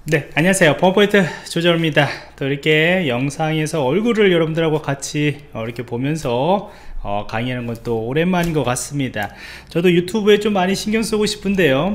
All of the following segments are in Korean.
네, 안녕하세요. 버퍼포인트 조정입니다. 또 이렇게 영상에서 얼굴을 여러분들하고 같이 이렇게 보면서 강의하는 건 또 오랜만인 것 같습니다. 저도 유튜브에 좀 많이 신경 쓰고 싶은데요.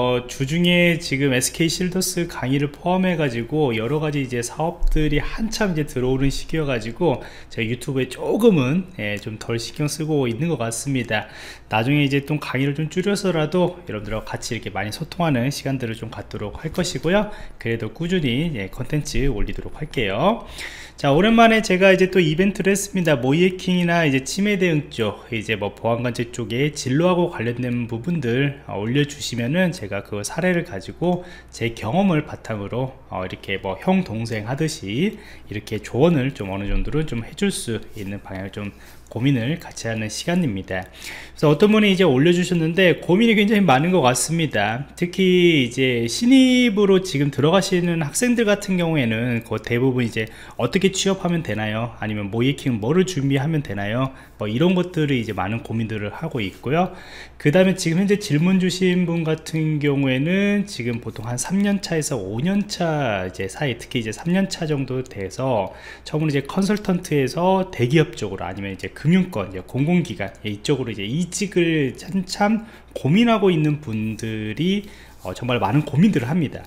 주중에 지금 SK 실더스 강의를 포함해 가지고 여러 가지 이제 사업들이 한참 이제 들어오는 시기여 가지고 제가 유튜브에 조금은 좀 덜 신경 쓰고 있는 것 같습니다. 나중에 이제 또 강의를 좀 줄여서라도 여러분들하고 같이 이렇게 많이 소통하는 시간들을 좀 갖도록 할 것이고요. 그래도 꾸준히 컨텐츠 올리도록 할게요. 자, 오랜만에 제가 이제 또 이벤트를 했습니다. 모이해킹이나 이제 치매 대응 쪽, 이제 뭐 보안관제 쪽에 진로하고 관련된 부분들 올려주시면은 제가 그 사례를 가지고 제 경험을 바탕으로 이렇게 뭐 형 동생 하듯이 이렇게 조언을 좀 어느 정도로 좀 해줄 수 있는 방향을 좀 고민을 같이 하는 시간입니다. 그래서 어떤 분이 이제 올려주셨는데 고민이 굉장히 많은 것 같습니다. 특히 이제 신입으로 지금 들어가시는 학생들 같은 경우에는 그 대부분 이제 어떻게 취업하면 되나요? 아니면 모이해킹 뭐를 준비하면 되나요? 뭐 이런 것들을 이제 많은 고민들을 하고 있고요. 그 다음에 지금 현재 질문 주신 분 같은 경우에는 지금 보통 한 3년차에서 5년차 이제 사이, 특히 이제 3년차 정도 돼서 처음으로 이제 컨설턴트에서 대기업 쪽으로 아니면 이제 금융권, 이제 공공기관 이쪽으로 이제 이직을 한참 고민하고 있는 분들이 정말 많은 고민들을 합니다.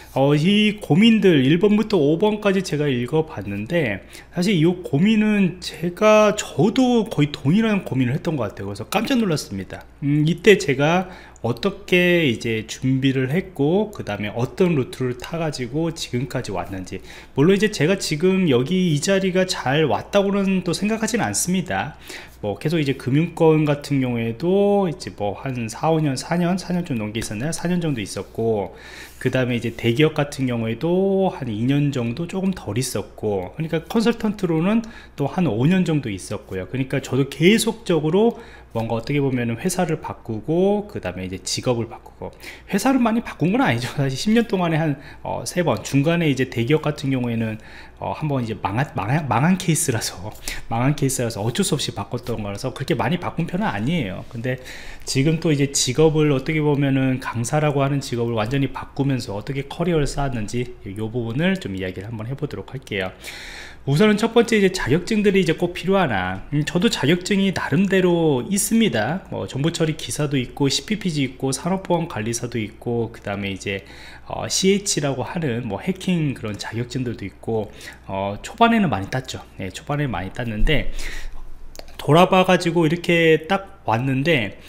이 고민들 1번부터 5번까지 제가 읽어봤는데 사실 이 고민은 저도 거의 동일한 고민을 했던 것 같아요. 그래서 깜짝 놀랐습니다. 이때 제가 어떻게 이제 준비를 했고 그 다음에 어떤 루트를 타 가지고 지금까지 왔는지, 물론 이제 제가 지금 여기 이 자리가 잘 왔다고는 또 생각하지는 않습니다. 뭐 계속 이제 금융권 같은 경우에도 이제 뭐 한 4년 좀 넘게 있었나요? 4년 정도 있었고, 그 다음에 이제 대기업 같은 경우에도 한 2년 정도 조금 덜 있었고, 그러니까 컨설턴트로는 또 한 5년 정도 있었고요. 그러니까 저도 계속적으로 뭔가 어떻게 보면 회사를 바꾸고 그 다음에 이제 직업을 바꾸고, 회사를 많이 바꾼 건 아니죠. 사실 10년 동안에 한 3번, 중간에 이제 대기업 같은 경우에는 한번 이제 망한 케이스라서 어쩔 수 없이 바꿨던 거라서 그렇게 많이 바꾼 편은 아니에요. 근데 지금 또 이제 직업을 어떻게 보면은 강사라고 하는 직업을 완전히 바꾸면서 어떻게 커리어를 쌓았는지 이 부분을 좀 이야기를 한번 해보도록 할게요. 우선은 첫 번째, 이제 자격증들이 이제 꼭 필요하나, 저도 자격증이 나름대로 있습니다. 뭐 정보처리 기사도 있고 CPPG 있고 산업보안관리사도 있고, 그 다음에 이제 CH라고 하는 뭐 해킹 그런 자격증들도 있고, 초반에는 많이 땄죠. 네, 초반에 많이 땄는데 돌아봐 가지고 이렇게 딱 왔는데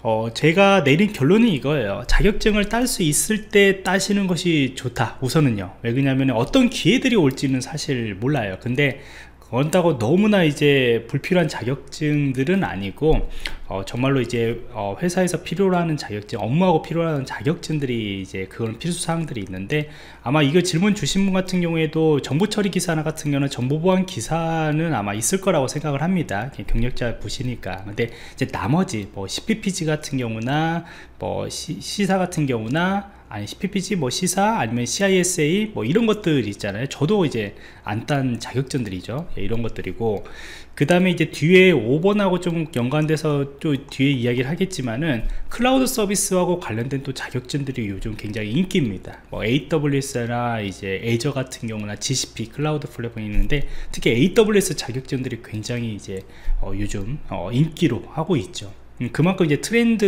제가 내린 결론은 이거예요. 자격증을 딸 수 있을 때 따시는 것이 좋다, 우선은요. 왜 그러냐면 어떤 기회들이 올지는 사실 몰라요. 근데 그렇다고 너무나 이제 불필요한 자격증들은 아니고 정말로 이제 회사에서 필요로 하는 자격증, 업무하고 필요로 하는 자격증들이 이제 그런 필수사항들이 있는데, 아마 이거 질문 주신 분 같은 경우에도 정보처리 기사나 같은 경우는 정보보안 기사는 아마 있을 거라고 생각을 합니다. 경력자 보시니까. 근데 이제 나머지 뭐 CPPG 같은 경우나 뭐 시사 같은 경우나 아니 CPPG 뭐 시사 아니면 CISA 뭐 이런 것들 있잖아요. 저도 이제 안 딴 자격증들이죠. 이런 것들이고, 그 다음에 이제 뒤에 5번하고 좀 연관돼서 또 뒤에 이야기를 하겠지만은 클라우드 서비스하고 관련된 또 자격증들이 요즘 굉장히 인기입니다. 뭐 AWS나 이제 애저 같은 경우나 GCP 클라우드 플랫폼이 있는데, 특히 AWS 자격증들이 굉장히 이제 요즘 인기로 하고 있죠. 그만큼 이제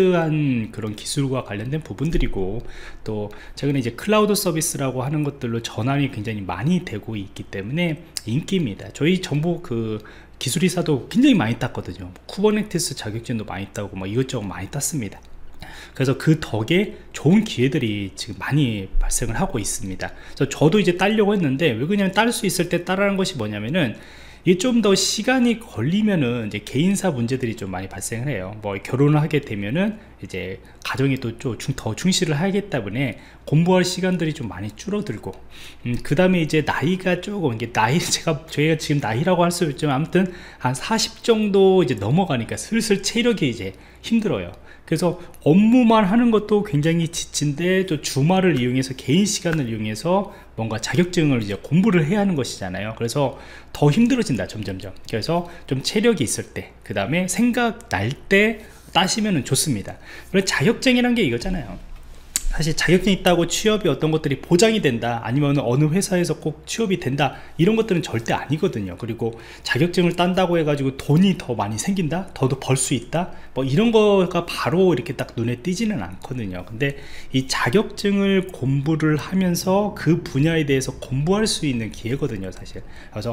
트렌드한 그런 기술과 관련된 부분들이고, 또 최근에 이제 클라우드 서비스라고 하는 것들로 전환이 굉장히 많이 되고 있기 때문에 인기입니다. 저희 정보 그 기술이사도 굉장히 많이 땄거든요. 쿠버네티스 자격증도 많이 따고 뭐 이것저것 많이 땄습니다. 그래서 그 덕에 좋은 기회들이 지금 많이 발생을 하고 있습니다. 그래서 저도 이제 따려고 했는데, 왜 그러냐면 딸 수 있을 때 따라는 것이 뭐냐면은 이게 좀 더 시간이 걸리면은 이제 개인사 문제들이 좀 많이 발생을 해요. 뭐 결혼을 하게 되면은 이제 가정에 또 좀 더 충실을 하기 때문에 공부할 시간들이 좀 많이 줄어들고, 그 다음에 이제 나이가 조금, 이게 저희가 지금 나이라고 할 수 있지만 아무튼 한 40 정도 이제 넘어가니까 슬슬 체력이 이제 힘들어요. 그래서 업무만 하는 것도 굉장히 지친데, 또 주말을 이용해서 개인 시간을 이용해서 뭔가 자격증을 이제 공부를 해야 하는 것이잖아요. 그래서 더 힘들어진다, 점점점. 그래서 좀 체력이 있을 때, 그 다음에 생각 날 때 따시면 좋습니다. 그리고 자격증이란 게 이거잖아요. 사실 자격증이 있다고 취업이 어떤 것들이 보장이 된다, 아니면 어느 회사에서 꼭 취업이 된다, 이런 것들은 절대 아니거든요. 그리고 자격증을 딴다고 해가지고 돈이 더 많이 생긴다, 더 벌 수 있다, 뭐 이런 거가 바로 이렇게 딱 눈에 띄지는 않거든요. 근데 이 자격증을 공부를 하면서 그 분야에 대해서 공부할 수 있는 기회거든요, 사실. 그래서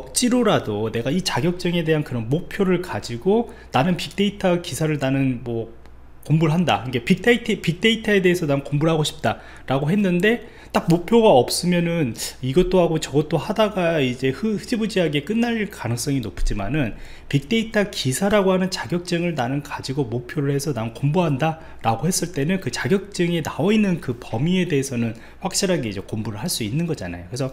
억지로라도 내가 이 자격증에 대한 그런 목표를 가지고 나는 빅데이터 기사를 나는 뭐 공부를 한다, 이게 빅데이터에 대해서 난 공부를 하고 싶다 라고 했는데, 딱 목표가 없으면은 이것도 하고 저것도 하다가 이제 흐지부지하게 끝날 가능성이 높지만은, 빅데이터 기사라고 하는 자격증을 나는 가지고 목표를 해서 난 공부한다 라고 했을 때는 그 자격증에 나와 있는 그 범위에 대해서는 확실하게 이제 공부를 할 수 있는 거잖아요. 그래서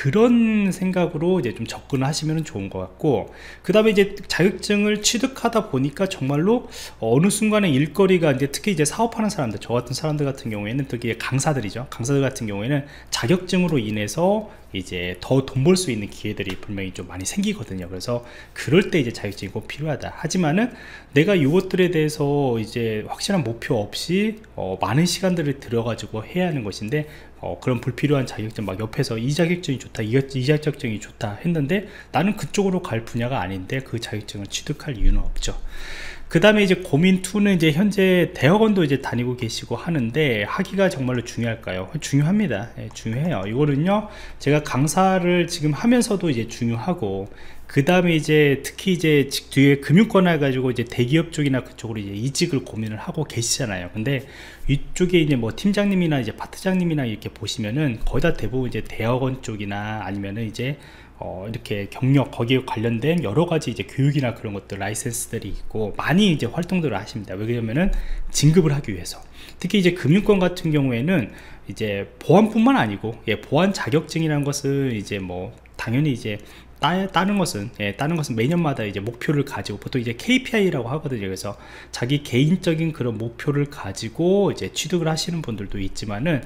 그런 생각으로 이제 좀 접근을 하시면 좋은 것 같고, 그 다음에 이제 자격증을 취득하다 보니까 정말로 어느 순간에 일거리가 이제, 특히 이제 사업하는 사람들, 저 같은 사람들 같은 경우에는, 특히 강사들이죠. 강사들 같은 경우에는 자격증으로 인해서 이제 더 돈 벌 수 있는 기회들이 분명히 좀 많이 생기거든요. 그래서 그럴 때 이제 자격증이 꼭 필요하다. 하지만은 내가 이것들에 대해서 이제 확실한 목표 없이 많은 시간들을 들여가지고 해야 하는 것인데, 그런 불필요한 자격증 막 옆에서 이 자격증이 좋다, 이 자격증이 좋다 했는데 나는 그쪽으로 갈 분야가 아닌데 그 자격증을 취득할 이유는 없죠. 그 다음에 이제 고민 2는 이제 현재 대학원도 이제 다니고 계시고 하는데, 하기가 정말로 중요할까요? 중요합니다. 예, 중요해요. 이거는요, 제가 강사를 지금 하면서도 이제 중요하고, 그 다음에 이제 특히 이제 뒤에 금융권 해가지고 이제 대기업 쪽이나 그쪽으로 이제 이직을 고민을 하고 계시잖아요. 근데 이쪽에 이제 뭐 팀장님이나 이제 파트장님이나 이렇게 보시면은 거의 다 대부분 이제 대학원 쪽이나 아니면은 이제 이렇게 경력, 거기에 관련된 여러 가지 이제 교육이나 그런 것들, 라이센스들이 있고 많이 이제 활동들을 하십니다. 왜 그러냐면은 진급을 하기 위해서. 특히 이제 금융권 같은 경우에는 이제 보안뿐만 아니고, 예, 보안 자격증이라는 것은 이제 뭐 당연히 이제 다른 것은 매년마다 이제 목표를 가지고, 보통 이제 KPI라고 하거든요. 그래서 자기 개인적인 그런 목표를 가지고 이제 취득을 하시는 분들도 있지만은,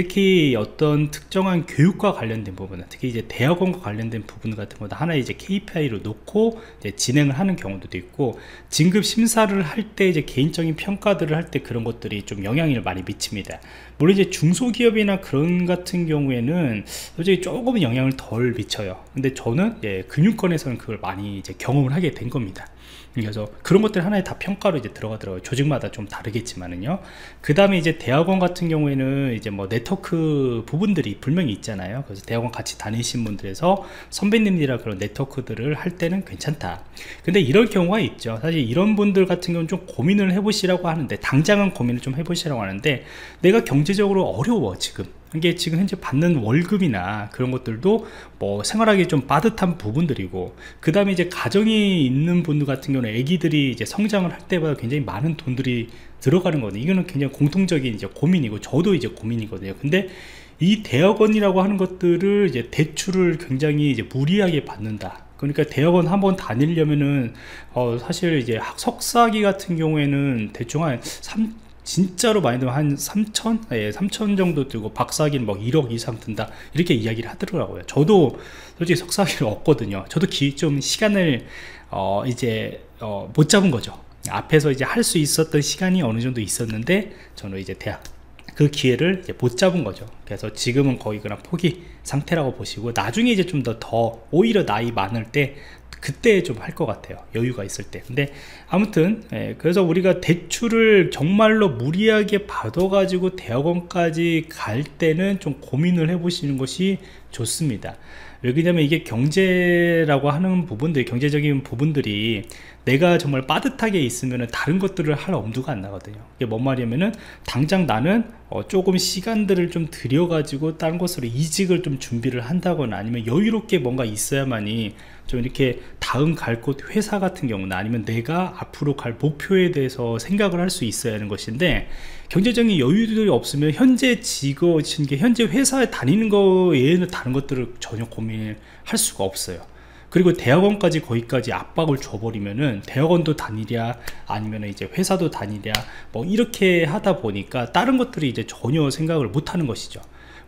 특히 어떤 특정한 교육과 관련된 부분은, 특히 이제 대학원과 관련된 부분 같은 거다 하나의 이제 KPI로 놓고 이제 진행을 하는 경우도 있고, 진급 심사를 할 때 이제 개인적인 평가들을 할 때 그런 것들이 좀 영향을 많이 미칩니다. 물론 이제 중소기업이나 그런 같은 경우에는 솔직히 조금은 영향을 덜 미쳐요. 근데 저는 금융권에서는 그걸 많이 이제 경험을 하게 된 겁니다. 그래서 그런 것들 하나에 다 평가로 이제 들어가더라고요. 조직마다 좀 다르겠지만은요. 그 다음에 이제 대학원 같은 경우에는 이제 뭐 네트워크 부분들이 분명히 있잖아요. 그래서 대학원 같이 다니신 분들에서 선배님들이랑 그런 네트워크들을 할 때는 괜찮다. 근데 이런 경우가 있죠. 사실 이런 분들 같은 경우는 좀 고민을 해보시라고 하는데, 당장은 고민을 좀 해보시라고 하는데, 내가 경제적으로 어려워 지금. 이게 지금 현재 받는 월급이나 그런 것들도 뭐 생활하기 좀 빠듯한 부분들이고, 그 다음에 이제 가정이 있는 분들 같은 경우는 아기들이 이제 성장을 할 때마다 굉장히 많은 돈들이 들어가는 거거든요. 이거는 굉장히 공통적인 이제 고민이고, 저도 이제 고민이거든요. 근데 이 대학원이라고 하는 것들을 이제 대출을 굉장히 이제 무리하게 받는다. 그러니까 대학원 한번 다니려면은 사실 이제 석사기 같은 경우에는 대충 한 진짜로 많이 들면 한 3천? 예, 3천 정도 들고, 박사학위는 뭐 1억 이상 든다, 이렇게 이야기를 하더라고요. 저도 솔직히 석사학위를 얻거든요. 저도 좀 시간을 이제 못 잡은 거죠. 앞에서 이제 할 수 있었던 시간이 어느 정도 있었는데, 저는 이제 그 기회를 이제 못 잡은 거죠. 그래서 지금은 거의 그냥 포기 상태라고 보시고, 나중에 이제 좀 더 오히려 나이 많을 때 그때 좀 할 것 같아요. 여유가 있을 때. 근데 아무튼 그래서 우리가 대출을 정말로 무리하게 받아가지고 대학원까지 갈 때는 좀 고민을 해보시는 것이 좋습니다. 왜냐면 이게 경제라고 하는 부분들, 경제적인 부분들이 내가 정말 빠듯하게 있으면 다른 것들을 할 엄두가 안 나거든요. 이게 뭔 말이냐면은, 당장 나는 조금 시간들을 좀 들여가지고 다른 것으로 이직을 좀 준비를 한다거나, 아니면 여유롭게 뭔가 있어야만이 좀 이렇게 다음 갈 곳 회사 같은 경우나, 아니면 내가 앞으로 갈 목표에 대해서 생각을 할 수 있어야 하는 것인데, 경제적인 여유들이 없으면 현재 직업, 현재 회사에 다니는 거 외에는 다른 것들을 전혀 고민할 수가 없어요. 그리고 대학원까지 거기까지 압박을 줘버리면은, 대학원도 다니랴 아니면 이제 회사도 다니랴 뭐 이렇게 하다 보니까 다른 것들이 이제 전혀 생각을 못 하는 것이죠.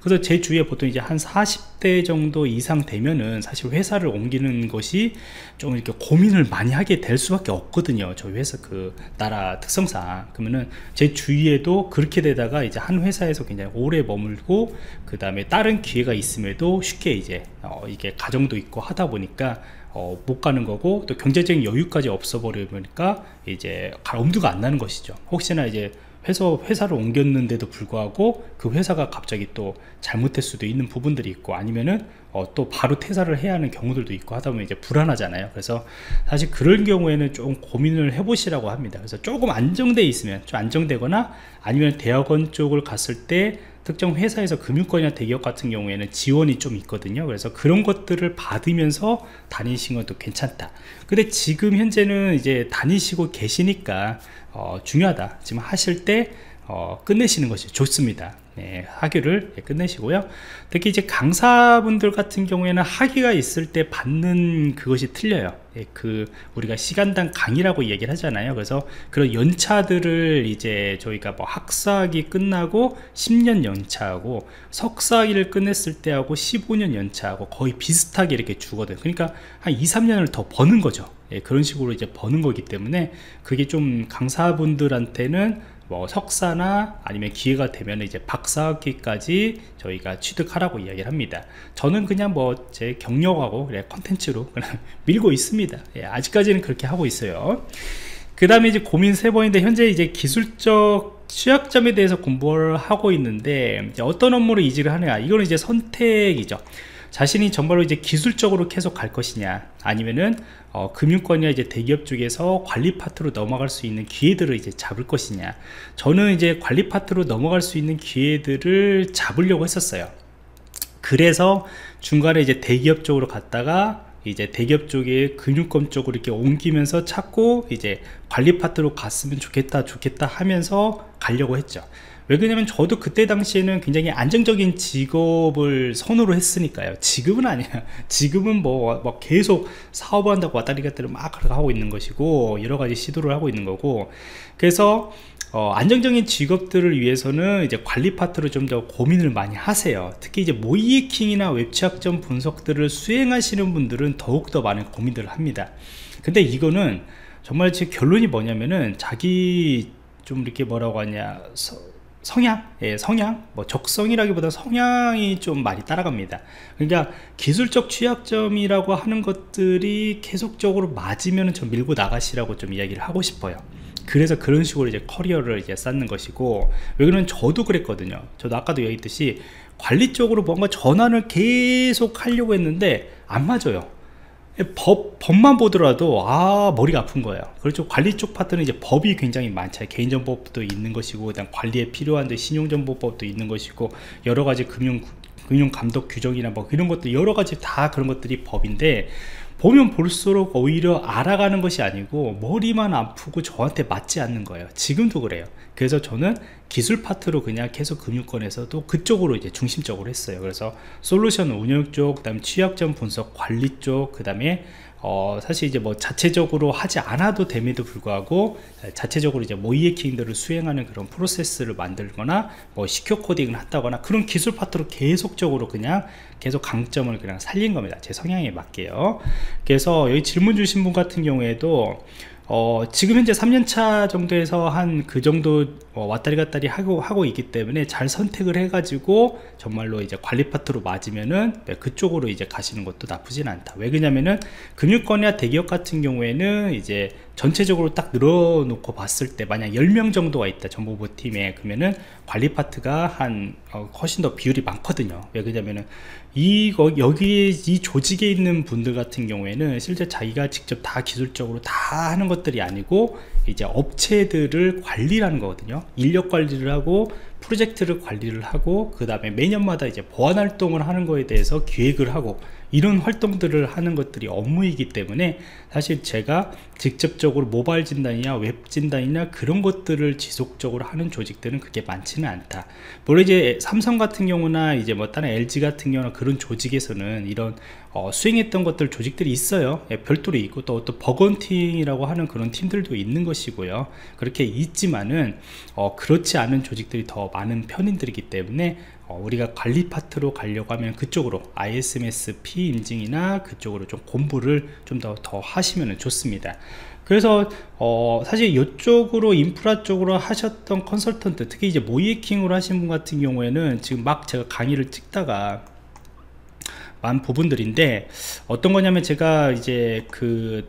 그래서 제 주위에 보통 이제 한 40대 정도 이상 되면은 사실 회사를 옮기는 것이 좀 이렇게 고민을 많이 하게 될 수밖에 없거든요. 저희 회사 그 나라 특성상. 그러면은 제 주위에도 그렇게 되다가 이제 한 회사에서 굉장히 오래 머물고 그 다음에 다른 기회가 있음에도 쉽게 이제 이게 가정도 있고 하다 보니까 못 가는 거고, 또 경제적인 여유까지 없어 버리니까 이제 갈 엄두가 안 나는 것이죠. 혹시나 이제 회사를 옮겼는데도 불구하고 그 회사가 갑자기 또 잘못될 수도 있는 부분들이 있고, 아니면은 또 바로 퇴사를 해야 하는 경우들도 있고 하다 보면 이제 불안하잖아요. 그래서 사실 그런 경우에는 좀 고민을 해보시라고 합니다. 그래서 조금 안정돼 있으면, 좀 안정되거나 아니면 대학원 쪽을 갔을 때 특정 회사에서 금융권이나 대기업 같은 경우에는 지원이 좀 있거든요. 그래서 그런 것들을 받으면서 다니시는 것도 괜찮다. 근데 지금 현재는 이제 다니시고 계시니까 중요하다, 지금 하실 때 끝내시는 것이 좋습니다. 네, 학위를 끝내시고요. 특히 이제 강사분들 같은 경우에는 학위가 있을 때 받는 그것이 틀려요. 우리가 시간당 강의라고 얘기를 하잖아요. 그래서 그런 연차들을 이제 저희가 뭐 학사학위 끝나고 10년 연차하고 석사학위를 끝냈을 때하고 15년 연차하고 거의 비슷하게 이렇게 주거든요. 그러니까 한 2, 3년을 더 버는 거죠. 그런 식으로 이제 버는 거기 때문에 그게 좀 강사분들한테는 뭐 석사나 아니면 기회가 되면 이제 박사학위까지 저희가 취득하라고 이야기를 합니다. 저는 그냥 뭐 제 경력하고 그래 컨텐츠로 그냥 밀고 있습니다. 아직까지는 그렇게 하고 있어요. 그 다음에 이제 고민 세 번인데, 현재 이제 기술적 취약점에 대해서 공부를 하고 있는데, 이제 어떤 업무를 이직을 하느냐, 이거는 이제 선택이죠. 자신이 정말로 이제 기술적으로 계속 갈 것이냐, 아니면은 금융권이나 이제 대기업 쪽에서 관리 파트로 넘어갈 수 있는 기회들을 이제 잡을 것이냐. 저는 이제 관리 파트로 넘어갈 수 있는 기회들을 잡으려고 했었어요. 그래서 중간에 이제 대기업 쪽으로 갔다가 이제 대기업 쪽에 금융권 쪽으로 이렇게 옮기면서 찾고 이제 관리 파트로 갔으면 좋겠다 하면서 가려고 했죠. 왜 그러냐면 저도 그때 당시에는 굉장히 안정적인 직업을 선호를 했으니까요. 지금은 아니야. 지금은 뭐 계속 사업을 한다고 왔다리 갔다리 막 하고 있는 것이고, 여러 가지 시도를 하고 있는 거고. 그래서 안정적인 직업들을 위해서는 이제 관리 파트로 좀 더 고민을 많이 하세요. 특히 이제 모이에킹이나 웹취약점 분석들을 수행하시는 분들은 더욱더 많은 고민들을 합니다. 근데 이거는 정말 제 결론이 뭐냐면은, 자기 좀 이렇게 뭐라고 하냐, 성향, 뭐 적성이라기보다 성향이 좀 많이 따라갑니다. 그러니까 기술적 취약점이라고 하는 것들이 계속적으로 맞으면 좀 밀고 나가시라고 좀 이야기를 하고 싶어요. 그래서 그런 식으로 이제 커리어를 이제 쌓는 것이고, 왜 그러면 저도 그랬거든요. 저도 아까도 얘기했듯이 관리 쪽으로 뭔가 전환을 계속 하려고 했는데 안 맞아요. 법만 보더라도 머리가 아픈 거예요. 그렇죠. 관리 쪽 파트는 이제 법이 굉장히 많죠. 개인정보법도 있는 것이고, 그다음 관리에 필요한 신용정보법도 있는 것이고, 여러 가지 금융 감독 규정이나 뭐 이런 것들, 여러 가지 다 그런 것들이 법인데, 보면 볼수록 오히려 알아가는 것이 아니고 머리만 아프고 저한테 맞지 않는 거예요. 지금도 그래요. 그래서 저는 기술 파트로 그냥 계속 금융권에서도 그쪽으로 이제 중심적으로 했어요. 그래서 솔루션 운영 쪽, 그 다음에 취약점 분석 관리 쪽, 그 다음에 사실 이제 뭐 자체적으로 하지 않아도 됨에도 불구하고 자체적으로 이제 모이에킹들을 수행하는 그런 프로세스를 만들거나 뭐 시큐어 코딩을 한다거나, 그런 기술 파트로 계속적으로 그냥 계속 강점을 그냥 살린 겁니다. 제 성향에 맞게요. 그래서 여기 질문 주신 분 같은 경우에도 지금 현재 3년차 정도에서 한 그 정도 왔다리 갔다리 하고 있기 때문에 잘 선택을 해가지고 정말로 이제 관리 파트로 맞으면은 그쪽으로 이제 가시는 것도 나쁘진 않다. 왜 그러냐면은 금융권이나 대기업 같은 경우에는 이제 전체적으로 딱 늘어놓고 봤을 때 만약 10명 정도가 있다, 정보부 팀에, 그러면은 관리 파트가 한 훨씬 더 비율이 많거든요. 왜 그러냐면은 여기 이 조직에 있는 분들 같은 경우에는 실제 자기가 직접 다 기술적으로 다 하는 것들이 아니고 이제 업체들을 관리하는 거거든요. 인력 관리를 하고 프로젝트를 관리를 하고, 그 다음에 매년마다 이제 보안 활동을 하는 거에 대해서 기획을 하고, 이런 활동들을 하는 것들이 업무이기 때문에 사실 제가 직접적으로 모바일 진단이나 웹 진단이나 그런 것들을 지속적으로 하는 조직들은 그렇게 많지는 않다. 물론 이제 삼성 같은 경우나 이제 뭐 다른 LG 같은 경우나 그런 조직에서는 이런 수행했던 것들 조직들이 있어요. 별도로 있고, 또 버건팅이라고 하는 그런 팀들도 있는 것이고요. 그렇게 있지만은 그렇지 않은 조직들이 더 많은 편인들이기 때문에 우리가 관리 파트로 가려고 하면 그쪽으로 ISMS-P 인증이나 그쪽으로 좀 공부를 좀 더 하시면 좋습니다. 그래서 사실 이쪽으로 인프라 쪽으로 하셨던 컨설턴트, 특히 이제 모이에킹으로 하신 분 같은 경우에는 지금 막 제가 강의를 찍다가 많은 부분들인데, 어떤 거냐면 제가 이제 그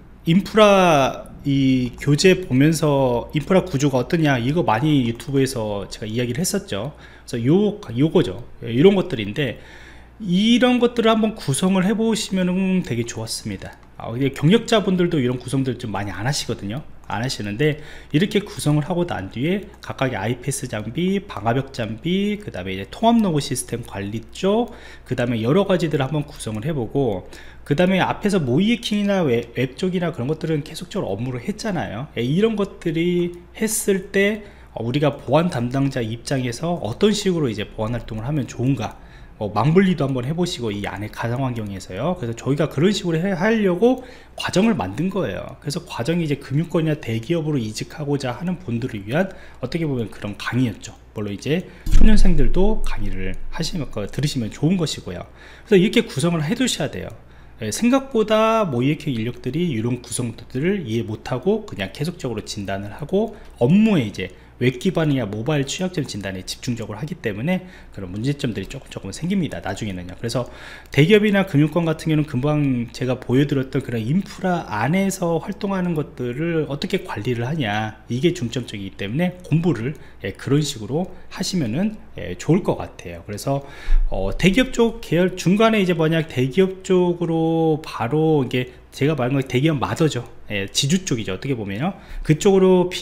인프라 이 교재 보면서 인프라 구조가 어떠냐, 이거 많이 유튜브에서 제가 이야기를 했었죠. 그래서 요거죠. 이런 것들인데, 이런 것들을 한번 구성을 해 보시면 되게 좋았습니다. 경력자분들도 이런 구성들 좀 많이 안 하시거든요. 안 하시는데, 이렇게 구성을 하고 난 뒤에 각각의 IPS 장비, 방화벽 장비, 그 다음에 이제 통합 로그 시스템 관리 쪽, 그 다음에 여러 가지들을 한번 구성을 해보고, 그 다음에 앞에서 모이에킹이나 웹 쪽이나 그런 것들은 계속적으로 업무를 했잖아요. 이런 것들이 했을 때 우리가 보안 담당자 입장에서 어떤 식으로 이제 보안 활동을 하면 좋은가, 망분리도 한번 해보시고, 이 안에 가상 환경에서요. 그래서 저희가 그런 식으로 하려고 과정을 만든 거예요. 그래서 과정이 이제 금융권이나 대기업으로 이직하고자 하는 분들을 위한 어떻게 보면 그런 강의였죠. 물론 이제 초년생들도 강의를 들으시면 좋은 것이고요. 그래서 이렇게 구성을 해 두셔야 돼요. 생각보다 모이에킹 인력들이 이런 구성들을 이해 못하고 그냥 계속적으로 진단을 하고 업무에 이제 웹 기반이나 모바일 취약점 진단에 집중적으로 하기 때문에 그런 문제점들이 조금 생깁니다, 나중에는요. 그래서 대기업이나 금융권 같은 경우는 금방 제가 보여드렸던 그런 인프라 안에서 활동하는 것들을 어떻게 관리를 하냐, 이게 중점적이기 때문에 공부를 그런 식으로 하시면은 좋을 것 같아요. 그래서 대기업 쪽 계열 중간에 이제 대기업 쪽으로 바로 이게 제가 말한 건 대기업 마더죠. 지주 쪽이죠, 어떻게 보면요. 그쪽으로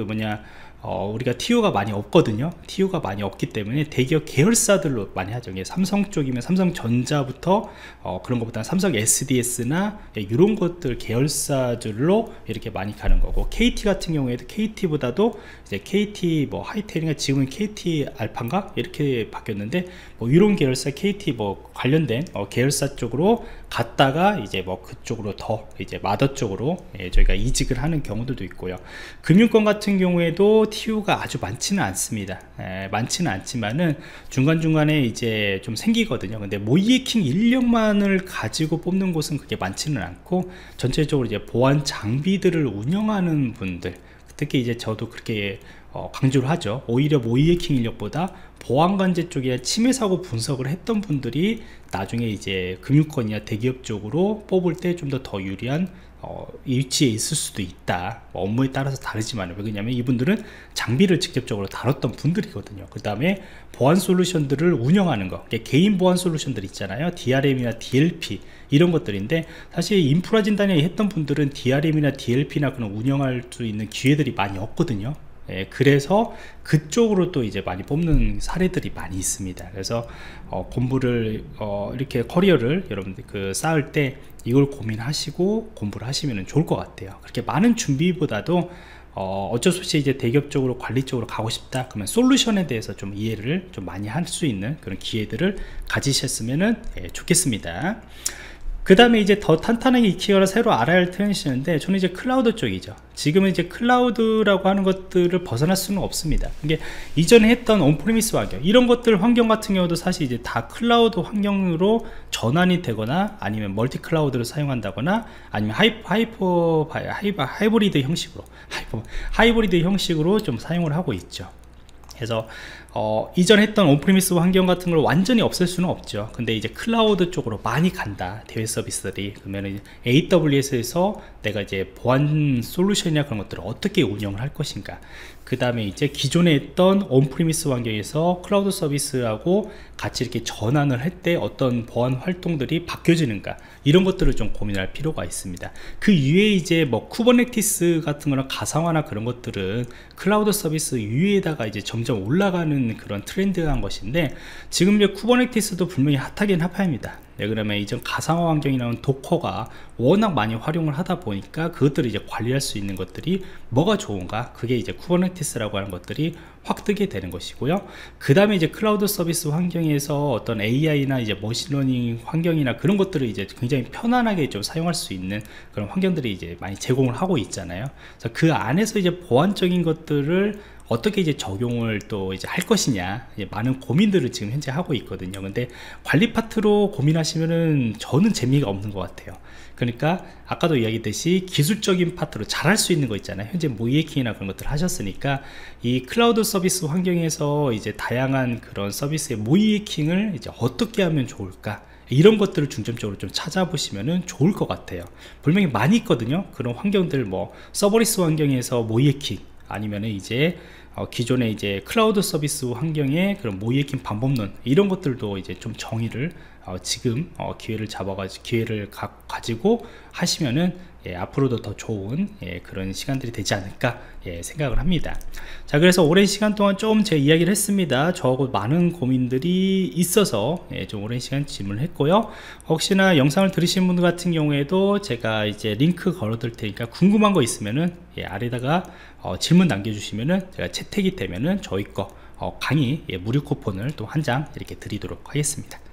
우리가 TO가 많이 없거든요. TO가 많이 없기 때문에 대기업 계열사들로 많이 하죠. 삼성 쪽이면 삼성전자부터 그런 것보다 삼성 SDS나 이런 것들 계열사들로 이렇게 많이 가는 거고, KT 같은 경우에도 KT보다도 이제 KT 하이텔인가 지금은 KT 알파인가 이렇게 바뀌었는데, 이런 계열사 KT 관련된 계열사 쪽으로 갔다가 이제 그쪽으로 더 이제 마더 쪽으로 저희가 이직을 하는 경우들도 있고요. 금융권 같은 경우에도 TU가 아주 많지는 않습니다. 많지는 않지만은 중간중간에 이제 좀 생기거든요. 근데 모이에킹 인력만을 가지고 뽑는 곳은 그렇게 많지는 않고, 전체적으로 이제 보안 장비들을 운영하는 분들, 특히 이제 저도 그렇게 강조를 하죠. 오히려 모이에킹 인력보다 보안관제 쪽에 침해 사고 분석을 했던 분들이 나중에 이제 금융권이나 대기업 쪽으로 뽑을 때 좀 더 유리한 위치에 있을 수도 있다. 업무에 따라서 다르지만, 왜냐면 이분들은 장비를 직접적으로 다뤘던 분들이거든요. 그 다음에 보안 솔루션들을 운영하는 거, 개인 보안 솔루션들 있잖아요. DRM이나 DLP 이런 것들인데, 사실 인프라 진단에 했던 분들은 DRM이나 DLP나 그런 운영할 수 있는 기회들이 많이 없거든요. 그래서 그쪽으로 또 이제 많이 뽑는 사례들이 많이 있습니다. 그래서 공부를 이렇게 커리어를 여러분들 쌓을 때 이걸 고민하시고 공부를 하시면 좋을 것 같아요. 그렇게 많은 준비보다도 어쩔 수 없이 이제 대기업 쪽으로 관리 쪽으로 가고 싶다 그러면 솔루션에 대해서 좀 이해를 좀 많이 할 수 있는 그런 기회들을 가지셨으면 좋겠습니다. 그 다음에 이제 더 탄탄하게 익히거나 새로 알아야 할 트렌드인데, 저는 이제 클라우드 쪽이죠. 지금은 이제 클라우드라고 하는 것들을 벗어날 수는 없습니다. 이게 이전에 했던 온프리미스 환경, 이런 것들 환경 같은 경우도 사실 이제 다 클라우드 환경으로 전환이 되거나, 아니면 멀티 클라우드를 사용한다거나, 아니면 하이브리드 형식으로 좀 사용을 하고 있죠. 그래서 이전 했던 온프리미스 환경 같은 걸 완전히 없앨 수는 없죠. 근데 이제 클라우드 쪽으로 많이 간다, 대외 서비스들이. 그러면 AWS에서 내가 이제 보안 솔루션이나 그런 것들을 어떻게 운영을 할 것인가, 그 다음에 이제 기존에 했던 온프리미스 환경에서 클라우드 서비스하고 같이 이렇게 전환을 할 때 어떤 보안 활동들이 바뀌어지는가, 이런 것들을 좀 고민할 필요가 있습니다. 그 이외에 이제 쿠버네티스 같은 거나 가상화나 그런 것들은 클라우드 서비스 위에다가 이제 점점 올라가는 그런 트렌드한 것인데, 지금 이제 쿠버네티스도 분명히 핫하긴 핫합니다. 그러면 이전 가상화 환경이라는 도커가 워낙 많이 활용을 하다 보니까 그것들을 이제 관리할 수 있는 것들이 뭐가 좋은가, 그게 이제 쿠버네티스라고 하는 것들이 확 뜨게 되는 것이고요. 그 다음에 이제 클라우드 서비스 환경에서 어떤 AI나 이제 머신러닝 환경이나 그런 것들을 이제 굉장히 편안하게 좀 사용할 수 있는 그런 환경들이 이제 많이 제공을 하고 있잖아요. 그래서 그 안에서 이제 보안적인 것들을 어떻게 이제 적용을 또 이제 할 것이냐, 이제 많은 고민들을 지금 현재 하고 있거든요. 근데 관리 파트로 고민하시면은 저는 재미가 없는 것 같아요. 그러니까 아까도 이야기했듯이 기술적인 파트로 잘할 수 있는 거 있잖아요. 현재 모이해킹이나 그런 것들 하셨으니까 이 클라우드 서비스 환경에서 이제 다양한 그런 서비스의 모이해킹을 이제 어떻게 하면 좋을까, 이런 것들을 중점적으로 좀 찾아보시면 좋을 것 같아요. 분명히 많이 있거든요. 그런 환경들, 뭐 서버리스 환경에서 모이해킹, 아니면은 이제 기존의 이제 클라우드 서비스 환경의 그런 모이해킹 방법론, 이런 것들도 이제 좀 정의를 지금 기회를 잡아가지고 기회를 가지고 하시면은 앞으로도 더 좋은 그런 시간들이 되지 않을까 생각을 합니다. 자, 그래서 오랜 시간 동안 좀 제 이야기를 했습니다. 저하고 많은 고민들이 있어서 좀 오랜 시간 질문을 했고요. 혹시나 영상을 들으신 분들 같은 경우에도 제가 이제 링크 걸어 둘 테니까 궁금한 거 있으면은 아래다가 질문 남겨주시면은 제가 채택이 되면은 저희 거 강의 무료 쿠폰을 또 한 장 이렇게 드리도록 하겠습니다.